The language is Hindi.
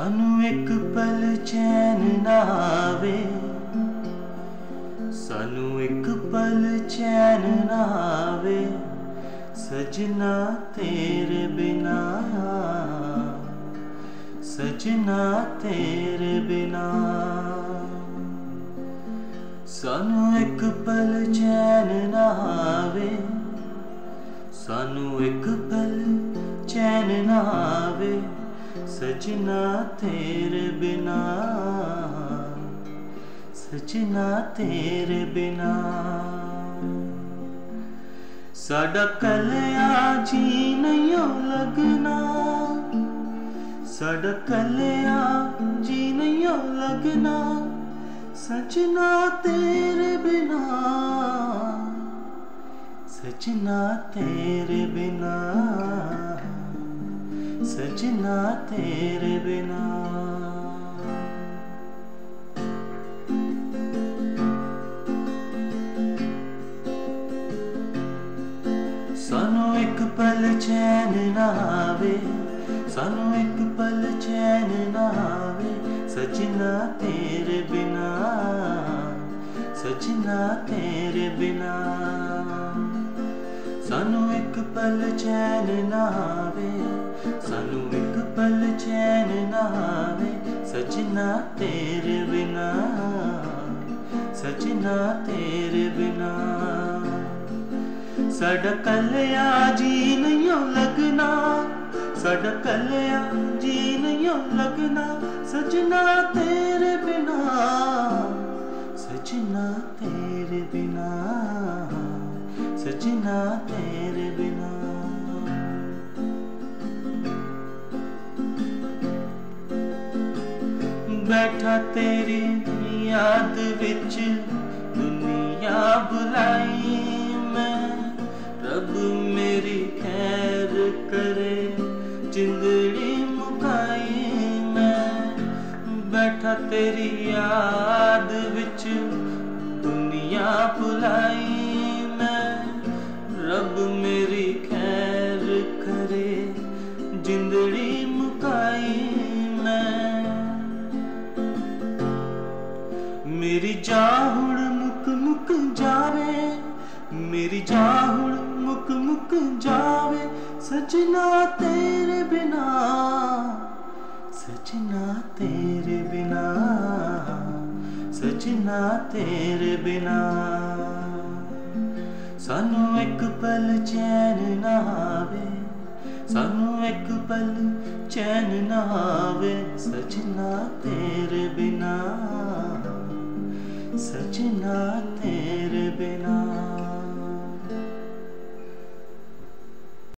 सानू एक पल चैन ना आवे, सानू एक पल चैन ना आवे, सजना तेरे बिना, सजना तेरे बिना। सानू एक पल चैन ना आवे, सानू एक पल चैन ना आवे, सजना तेरे बिना, सजना तेरे बिना। साडा कलिया जी नहीं लगना, साडा कलिया जी नहीं लगना, सजना तेरे बिना, सजना तेरे बिना, सजना तेरे बिना। सानू एक पल चैन ना आवे, सानू एक पल चैन ना आवे, सजना तेरे बिना, सजना तेरे बिना। सानू एक पल चैन ना आवे, सानू एक पल चैन ना आवे, सजना तेरे बिना, सजना तेरे बिना। साडा कलिया जी नहीं लगना, साडा कलिया जी नहीं लगना, सजना तेरे बिना, सजना तेरे बिना, सजना तेरे बिना। बैठा तेरी याद विच दुनिया बुलाई मैं, रब मेरी खैर करे जिंदड़ी मुकाई मैं। बैठा तेरी याद विच दुनिया बुलाई मैं, रब मेरी खैर करे जिंदड़ी मुकाई मैं। मेरी जाहुड़ मुक मुक जावे, मेरी जाहुड़ मुक मुक जावे, सजना तेरे बिना, सजना तेरे बिना, सजना तेरे बिना। सानू एक पल चैन ना आवे, सानू एक पल चैन ना आवे, सजना तेरे बिना, सजना तेरे बिना।